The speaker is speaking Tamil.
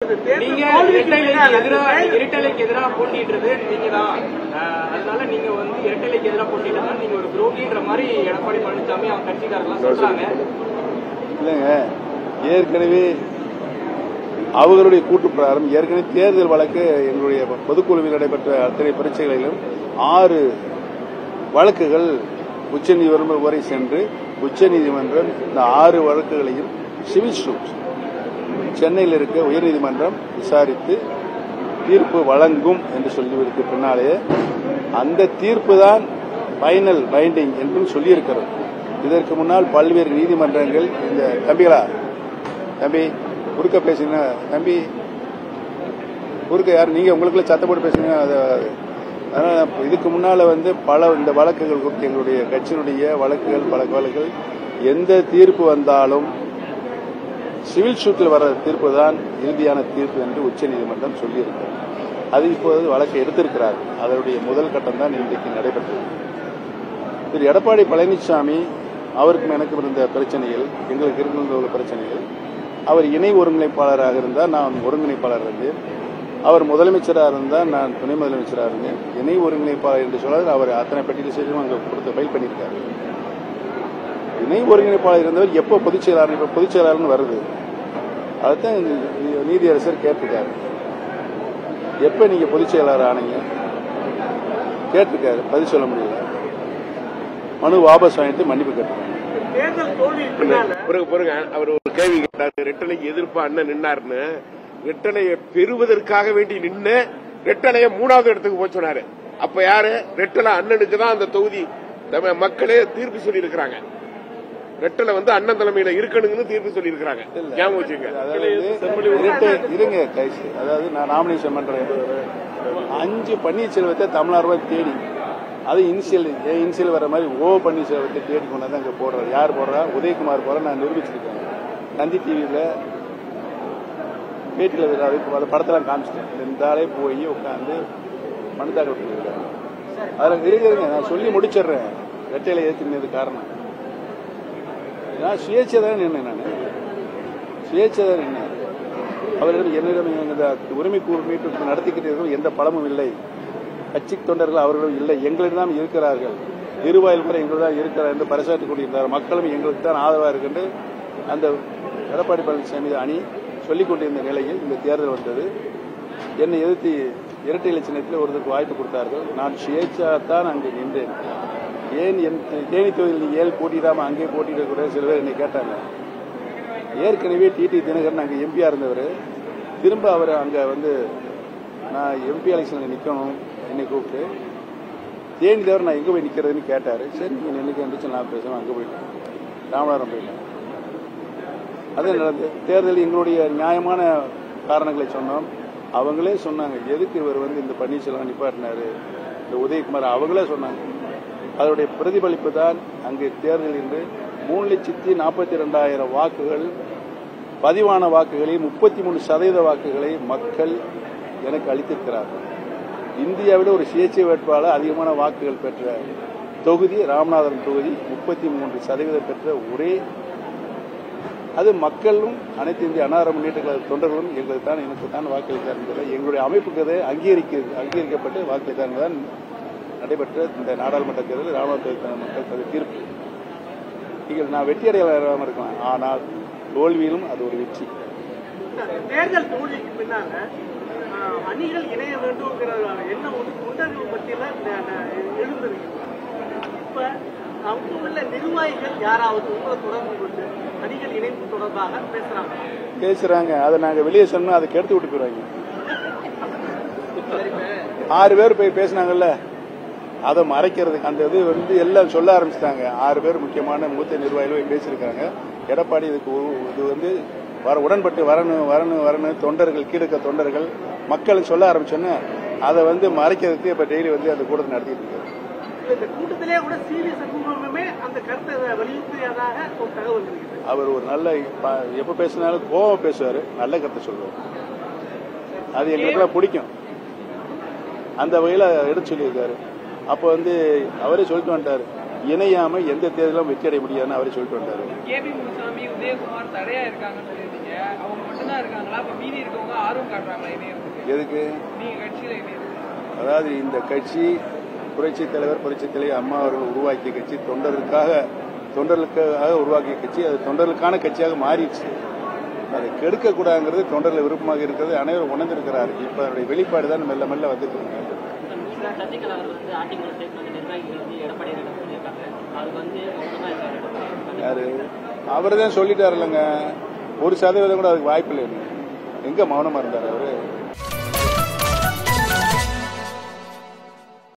நீங்க இரட்டலைக்கு எதிராக போட்டிடுறது நீங்க தான், அதனால நீங்க வந்து இரட்டலைக்கு எதிராக போட்டிட்டு நீங்க ஒரு துரோகின்ற மாதிரி எடப்பாடி பழனிசாமி அவங்க கட்சிக்காரர்கள் சொல்றாங்க. இல்லைங்க, ஏற்கனவே அவர்களுடைய கூட்டு பிரகாரம் ஏற்கனவே தேர்தல் வழக்கு எங்களுடைய பொதுக்குழுவில் நடைபெற்ற அத்தனை பரீட்சைகளிலும் 6 வழக்குகள் உச்சநீதிமன்றம் வரை சென்று உச்சநீதிமன்றம் இந்த 6 வழக்குகளையும் சிவில் சூட் சென்னையில் இருக்க உயர்நீதிமன்றம் விசாரித்து தீர்ப்பு வழங்கும் என்று சொல்லிவிருக்கு. பின்னாலே அந்த தீர்ப்பு தான் பைனல் பைண்டிங் என்றும் சொல்லியிருக்கிறது. இதற்கு முன்னால் பல்வேறு நீதிமன்றங்கள் இந்த தம்பி குறுக்க பேசுங்க, தம்பி குறுக்க யார் நீங்க உங்களுக்குள்ள சத்தம் போட்டு பேசுங்க. அதனால இதுக்கு முன்னால வந்து பல இந்த வழக்குகள் எங்களுடைய கட்சியினுடைய வழக்குகள் பல வழக்குகள் எந்த தீர்ப்பு வந்தாலும் சிவில் சூட்டில் வர தீர்ப்பு தான் இறுதியான தீர்ப்பு என்று உச்சநீதிமன்றம் சொல்லியிருக்கிறது. அது இப்போது வழக்கை எடுத்திருக்கிறார். அதனுடைய முதல் கட்டம் தான் இன்றைக்கு நடைபெற்றது. திரு எடப்பாடி பழனிசாமி அவருக்கும் எனக்கும் இருந்த பிரச்சனைகள், எங்களுக்கு இருந்த பிரச்சனைகள், அவர் இணை ஒருங்கிணைப்பாளராக இருந்தால் நான் ஒருங்கிணைப்பாளர் இருந்தேன், அவர் முதலமைச்சராக இருந்தால் நான் துணை முதலமைச்சராக இருந்தேன். இணை ஒருங்கிணைப்பாளர் என்று சொல்லாது அவர் அத்தனை பட்டியல் செய்து அங்கே கொடுத்து ஃபைல் பண்ணியிருக்காரு. இணை ஒருங்கிணைப்பாளர் இருந்தவர் எப்போ பொதுச் செயலாளர், இப்போ பொதுச் செயலாளர்னு வருது. அதுதான் நீதியரசர் கேட்டிருக்காரு, எப்ப நீங்க பொதுச் செயலாளர் ஆனீங்க கேட்டிருக்காரு, பதில் சொல்ல முடியல. மனு வாபஸ் வாங்கிட்டு மன்னிப்பு கேட்டிருக்காங்க. அவர் ஒரு கேள்வி கேட்டார், ரெட்டலைக்கு எதிர்ப்பு அண்ணன் நின்னாருன்னு. ரெட்டலையை பெறுவதற்காக வேண்டி நின்று ரெட்டலையை 3வது இடத்துக்கு போய் சொன்னாரு. அப்ப யாரு? ரெட்டலை அண்ணனுக்கு தான் அந்த தொகுதி மக்களே தீர்ப்பு சொல்லி இருக்கிறாங்க. ரெட்டலை வந்து அண்ணன் தலைமையில இருக்கணும்னு தீர்ப்பு சொல்லி இருக்காங்க. இருங்க, அதாவது நான் நாமினேஷன் பண்றேன் 5 பன்னீர்செல்வத்தை தமிழ்நாடு தேடி, அது இனிஷியல் வர மாதிரி பன்னீர்செல்வத்தை தேடி கொண்டாந்து அங்க போடுறாரு. யார் போடுறா? உதயகுமார் போற நான் நிரூபிச்சிருக்கேன். தந்தி டிவியில பேட்டியில் அந்த படத்தெல்லாம் காமிச்சிட்டேன். இந்த ஆளே போய் உட்காந்து மனு தாக்கல் பண்ணிருக்காங்க. அதில் இருக்குங்க, நான் சொல்லி முடிச்சிடுறேன். ரெட்டையில ஏற்றினது காரணம் நான் சுயேட்சை தான் நின்னேன். நான் சுயேட்சை தான் நின்னேன். அவரிடம் என்னிடம் உரிமை மீட்டு நடத்திக்கிட்டு எந்த பலமும் இல்லை. கட்சி தொண்டர்கள் அவர்களும் இல்லை, எங்களிடம் தான் இருக்கிறார்கள். இருவாயில் முறை எங்களுக்கு தான் இருக்கிறார் என்று பறைசாற்றிக் கொண்டிருந்தார். மக்களும் எங்களுக்கு தான் ஆதரவாக இருக்கின்ற அந்த எடப்பாடி பழனிசாமி அணி சொல்லிக் கொண்டிருந்த நிலையில் இந்த தேர்தல் வந்தது. என்னை எதிர்த்து இரட்டை இலை சின்னத்தில் ஒருத்தருக்கு வாய்ப்பு கொடுத்தார்கள். நான் சுயேட்சாத்தான் அங்கே நின்றேன். ஏன் தேனி தொகுதியில் ஏன் போட்டிடாம அங்கே போட்டியிடக்கூட சில பேர் என்னை கேட்டாங்க. ஏற்கனவே டிடி தினகரன் அங்கே எம்பியா இருந்தவர், திரும்ப அவர் அங்கே வந்து நான் எம்பி எலெக்ஷனில் நிற்கணும் என்னை கூப்பிட்டு தேனி தவிர நான் எங்கே போய் நிற்கிறதுன்னு கேட்டார். சரி நீங்கள் நினைக்க இருந்துச்சு, நான் பேசுவேன். அங்கே போயிட்டேன், ராமநாதபுரம் போயிட்டேன். அதே நடந்தது. தேர்தல் எங்களுடைய நியாயமான காரணங்களை சொன்னோம். அவங்களே சொன்னாங்க எதுக்கு இவர் வந்து இந்த பன்னீர்செல்வம் நிப்பாட்டினாரு, இந்த உதயகுமார் அவங்களே சொன்னாங்க. அதனுடைய பிரதிபலிப்பு தான் அங்கு தேர்தல் என்று 3,42,000 வாக்குகள் பதிவான வாக்குகளில் 33% வாக்குகளை மக்கள் எனக்கு அளித்திருக்கிறார்கள். இந்தியாவிட ஒரு சுயேட்சை வேட்பாளர் அதிகமான வாக்குகள் பெற்ற தொகுதி ராமநாதபுரம் தொகுதி. 33% பெற்ற ஒரே அது மக்களும் அனைத்து இந்திய அன்னார முன்னேற்ற கழக தொண்டர்களும் எங்களுக்கு தான் எனக்கு தான் வாக்களித்தார்கள். எங்களுடைய அமைப்புக்கு அங்கீகரிக்கப்பட்டு வாக்களித்தார்கள் தான் நடைபெற்ற இந்த நாடாளுமன்ற தேர்தல் ராமநாதபுரம் மக்கள் தீர்ப்பு. நீங்கள் நான் வெற்றி அடையாளமாக இருக்கலாம், ஆனால் தோல்வியிலும் அது ஒரு வெற்றி. தேர்தல் தோல்விக்கு பின்னால அணிகள் இணைய வேண்டும் எண்ணம் வந்து தொண்டர்கள் மத்தியில் எழுந்தது. இப்ப அவங்க உள்ள நிர்வாகிகள் யாராவது உங்களை தொடர்பு கொண்டு அணிகள் இணைப்பு தொடர்பாக பேசுறாங்க. அதை நாங்க வெளியே சொன்னா அதை கெடுத்து விட்டு போயிருவாங்க. 6 பேர் போய் பேசினாங்கல்ல, அதை மறைக்கிறதுக்கு அந்த இது வந்து எல்லாம் சொல்ல ஆரம்பிச்சிட்டாங்க. 6 பேர் முக்கியமான மூத்த நிர்வாகிகள் பேசியிருக்காங்க. எடப்பாடி இதுக்கு இது வந்து உடன்பட்டு வரணும் தொண்டர்கள் கீழக்க தொண்டர்கள் மக்கள் சொல்ல ஆரம்பிச்சோன்னு அதை வந்து மறைக்கிறதுக்கு இப்ப டெய்லி வந்து அந்த கூட்டத்தை நடத்திட்டு இருக்காரு. அவர் ஒரு நல்ல எப்ப பேசினாலும் கோவம் பேசுவாரு, நல்ல கருத்தை சொல்லுவார். அது எங்களுக்கு பிடிக்கும். அந்த வகையில எடுத்து சொல்லியிருக்காரு. அப்ப வந்து அவரே சொல்லிட்டு வந்துட்டாரு, இணையாம எந்த தேர்தலும் வெற்றி அடைய முடியாதுன்னு அவரே சொல்லிட்டு வந்தாரு. கேபி முனுசாமி, உதயகுமார் தடையா இருக்காங்கன்னு சொல்லியிருந்தீங்க. அவங்க மட்டும்தான் இருக்காங்களா? அப்ப மீதி இருக்கவங்க ஆர்வம் காட்டுறாங்களா இணையத்துக்கு? எதுக்கு? நீங்க கட்சியில இணையத்துக்கு? அதாவது இந்த கட்சி புரட்சித் தலைவர் அம்மா அவர்கள் உருவாக்கிய கட்சி, தொண்டர்களுக்காக உருவாக்கிய கட்சி. அது தொண்டர்களுக்கான கட்சியாக மாறிடுச்சு. அதை கெடுக்கக்கூடாதுங்கிறது தொண்டர்கள் விருப்பமாக இருக்கிறது அனைவரும் உணர்ந்திருக்கிறார். இப்ப அதனுடைய வெளிப்பாடு தான் மெல்ல மெல்ல வந்துட்டு இருக்கு. சசிகலா அவர் வந்து அதிமுக சேர்த்து நிர்வாகிகள் வந்து எடப்பாடி சொல்லியிருக்காங்க. அது வந்து யாரு? அவர் தான் சொல்லிட்டாரு இல்லைங்க. 1% கூட அதுக்கு வாய்ப்பு இல்லை. எங்க மௌனமா இருந்தார் அவரு?